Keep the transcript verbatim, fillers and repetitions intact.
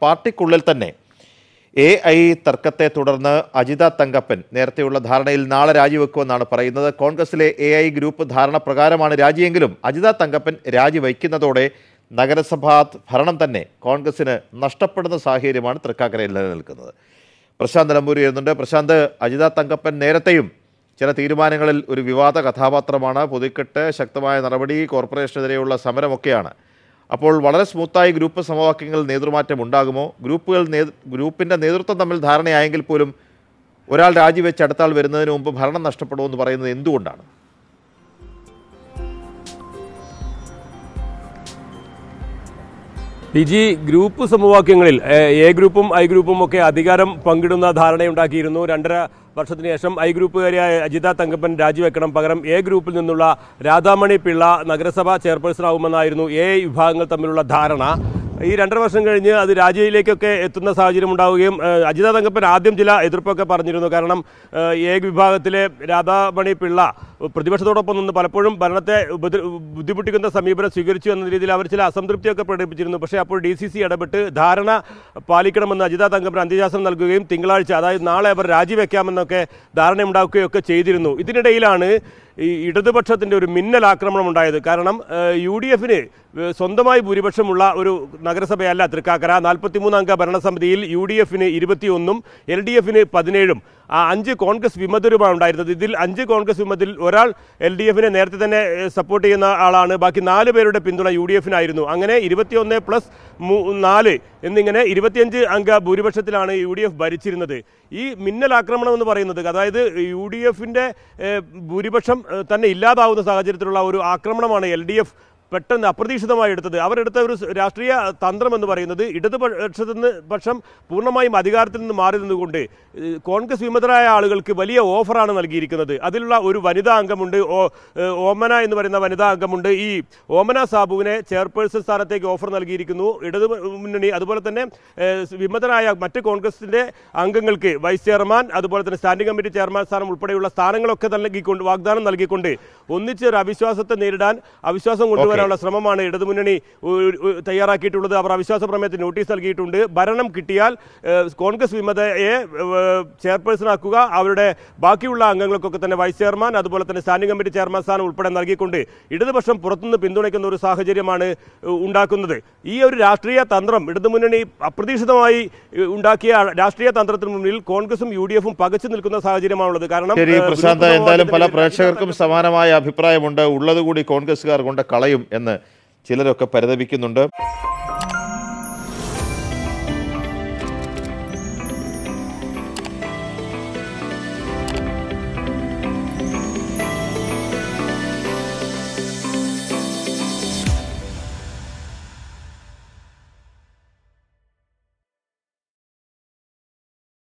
പാർട്ടിക്കുള്ളിൽ തന്നെ A I തർക്കത്തെ തുടർന്ന് അജിത തങ്കപ്പൻ നേരത്തെയുള്ള ധാരണയിൽ നാളെ രാജിവെക്കുമെന്നാണ് പറയുന്നത്. കോൺഗ്രസിലെ എ ഐ ഗ്രൂപ്പ് ധാരണ പ്രകാരമാണ് രാജിയെങ്കിലും അജിത തങ്കപ്പൻ രാജിവയ്ക്കുന്നതോടെ നഗരസഭാ ഭരണം തന്നെ കോൺഗ്രസിന് നഷ്ടപ്പെടുന്ന സാഹചര്യമാണ് തൃക്കാക്കരയിൽ നിലനിൽക്കുന്നത്. പ്രശാന്ത് നമ്പൂരി എഴുതുന്നുണ്ട്. പ്രശാന്ത്, അജിത തങ്കപ്പൻ നേരത്തെയും ചില തീരുമാനങ്ങളിൽ ഒരു വിവാദ കഥാപാത്രമാണ്. പുതുക്കെട്ട്, ശക്തമായ നടപടി, കോർപ്പറേഷനെതിരെയുള്ള സമരമൊക്കെയാണ്. അപ്പോൾ വളരെ സ്മൂത്തായി ഗ്രൂപ്പ് സമവാക്യങ്ങളിൽ നേതൃമാറ്റം ഉണ്ടാകുമോ? ഗ്രൂപ്പുകൾ ഗ്രൂപ്പിൻ്റെ നേതൃത്വം തമ്മിൽ ധാരണയായെങ്കിൽ പോലും ഒരാൾ രാജിവെച്ച് അടുത്താൾ വരുന്നതിന് മുമ്പ് ഭരണം നഷ്ടപ്പെടുമെന്ന് പറയുന്നത് എന്തുകൊണ്ടാണ്? പി ജി, ഗ്രൂപ്പ് സമവാക്യങ്ങളിൽ എ ഗ്രൂപ്പും ഐ ഗ്രൂപ്പും ഒക്കെ അധികാരം പങ്കിടുന്ന ധാരണയുണ്ടാക്കിയിരുന്നു. രണ്ടര വർഷത്തിന് ശേഷം ഐ ഗ്രൂപ്പുകാരിയായ അജിത തങ്കപ്പൻ രാജിവെക്കണം, പകരം എ ഗ്രൂപ്പിൽ നിന്നുള്ള രാധാമണി പിള്ള നഗരസഭാ ചെയർപേഴ്സൺ ആവുമെന്നായിരുന്നു എ വിഭാഗങ്ങൾ തമ്മിലുള്ള ധാരണ. ഈ രണ്ടര വർഷം കഴിഞ്ഞ് അത് രാജിയിലേക്കൊക്കെ എത്തുന്ന സാഹചര്യം ഉണ്ടാവുകയും അജിത തങ്കപ്പൻ ആദ്യം ചില എതിർപ്പൊക്കെ പറഞ്ഞിരുന്നു. കാരണം എ വിഭാഗത്തിലെ രാധാമണി പിള്ള പ്രതിപക്ഷത്തോടൊപ്പം നിന്ന് പലപ്പോഴും ഭരണത്തെ ബുദ്ധിമുട്ടിക്കുന്ന സമീപനം സ്വീകരിച്ചു എന്ന രീതിയിൽ അവർ ചില അസംതൃപ്തിയൊക്കെ പ്രകടിപ്പിച്ചിരുന്നു. പക്ഷേ അപ്പോൾ ഡി സി സി ഇടപെട്ട് ധാരണ പാലിക്കണമെന്ന് അജിത തങ്കപ്പൻ അന്ത്യശാസനം നൽകുകയും തിങ്കളാഴ്ച, അതായത് നാളെ അവർ രാജിവെക്കാമെന്നൊക്കെ ധാരണയുണ്ടാക്കുകയൊക്കെ ചെയ്തിരുന്നു. ഇതിനിടയിലാണ് ഈ ഇടതുപക്ഷത്തിൻ്റെ ഒരു മിന്നൽ ആക്രമണം ഉണ്ടായത്. കാരണം യു ഡി എഫിന് സ്വന്തമായി ഭൂരിപക്ഷമുള്ള ഒരു നഗരസഭയല്ല തൃക്കാക്കര. നാൽപ്പത്തിമൂന്ന് അംഗ ഭരണസമിതിയിൽ യു ഡി എഫിന് ഇരുപത്തിയൊന്നും എൽ ഡി എഫിന് പതിനേഴും ആ അഞ്ച് കോൺഗ്രസ് വിമതരുമാണ് ഉണ്ടായിരുന്നത്. ഇതിൽ അഞ്ച് കോൺഗ്രസ് വിമതിൽ ഒരാൾ എൽ ഡി എഫിനെ നേരത്തെ തന്നെ സപ്പോർട്ട് ചെയ്യുന്ന ആളാണ്. ബാക്കി നാല് പേരുടെ പിന്തുണ യു ഡി എഫിനായിരുന്നു. അങ്ങനെ ഇരുപത്തിയൊന്ന് പ്ലസ് നാല് എന്നിങ്ങനെ ഇരുപത്തിയഞ്ച് അംഗ ഭൂരിപക്ഷത്തിലാണ് യു ഡി എഫ് ഭരിച്ചിരുന്നത്. ഈ മിന്നൽ ആക്രമണം എന്ന് പറയുന്നത്, അതായത് യു ഡി എഫിൻ്റെ ഭൂരിപക്ഷം തന്നെ ഇല്ലാതാവുന്ന സാഹചര്യത്തിലുള്ള ഒരു ആക്രമണമാണ് എൽ ഡി എഫ് പെട്ടെന്ന് അപ്രതീക്ഷിതമായി എടുത്തത്. അവരെടുത്ത ഒരു രാഷ്ട്രീയ തന്ത്രം എന്ന് പറയുന്നത് ഇടതുപക്ഷത്തിൽ നിന്ന് പക്ഷം പൂർണ്ണമായും അധികാരത്തിൽ നിന്ന് മാറി നിന്നുകൊണ്ട് കോൺഗ്രസ് വിമതരായ ആളുകൾക്ക് വലിയ ഓഫറാണ് നൽകിയിരിക്കുന്നത്. അതിലുള്ള ഒരു വനിതാ അംഗമുണ്ട്, ഓമന എന്ന് പറയുന്ന വനിതാ അംഗമുണ്ട്. ഈ ഓമന സാബുവിനെ ചെയർപേഴ്സൺ സ്ഥാനത്തേക്ക് ഓഫർ നൽകിയിരിക്കുന്നു ഇടതു മുന്നണി. അതുപോലെ തന്നെ വിമതരായ മറ്റ് കോൺഗ്രസിൻ്റെ അംഗങ്ങൾക്ക് വൈസ് ചെയർമാൻ, അതുപോലെ തന്നെ സ്റ്റാൻഡിംഗ് കമ്മിറ്റി ചെയർമാൻ സ്ഥാനം ഉൾപ്പെടെയുള്ള സ്ഥാനങ്ങളൊക്കെ നൽകിക്കൊണ്ട് വാഗ്ദാനം നൽകിക്കൊണ്ട് ഒന്നിച്ച് ഒരു അവിശ്വാസത്തെ നേരിടാൻ, അവിശ്വാസം കൊണ്ടുവരാൻ ശ്രമമാണ് ഇടതുമുന്നണി തയ്യാറാക്കിയിട്ടുള്ളത്. അവർ അവിശ്വാസ പ്രമേയത്തിന് നോട്ടീസ് നൽകിയിട്ടുണ്ട്. ഭരണം കിട്ടിയാൽ കോൺഗ്രസ് വിമതയെ ചെയർപേഴ്സണാക്കുക, അവരുടെ ബാക്കിയുള്ള അംഗങ്ങൾക്കൊക്കെ തന്നെ വൈസ് ചെയർമാൻ, അതുപോലെ തന്നെ സ്റ്റാൻഡിംഗ് കമ്മിറ്റി ചെയർമാൻ സ്ഥാനം ഉൾപ്പെടെ നൽകിക്കൊണ്ട് ഇടതുപക്ഷം പുറത്തുനിന്ന് പിന്തുണയ്ക്കുന്ന ഒരു സാഹചര്യമാണ് ഉണ്ടാക്കുന്നത്. ഈ ഒരു രാഷ്ട്രീയ തന്ത്രം ഇടതുമുന്നണി അപ്രതീക്ഷിതമായി ഉണ്ടാക്കിയ രാഷ്ട്രീയ തന്ത്രത്തിന് മുന്നിൽ കോൺഗ്രസും യു ഡി എഫും പകച്ചു നിൽക്കുന്ന സാഹചര്യമാണുള്ളത്. കാരണം പ്രശാന്ത്, എന്തായാലും പല പ്രേക്ഷകർക്കും സമാനമായ അഭിപ്രായമുണ്ട്. ഉള്ളതുകൂടി കോൺഗ്രസുകാർ കൊണ്ട് കളയും എന്ന് ചിലരൊക്കെ പരിതപിക്കുന്നുണ്ട്.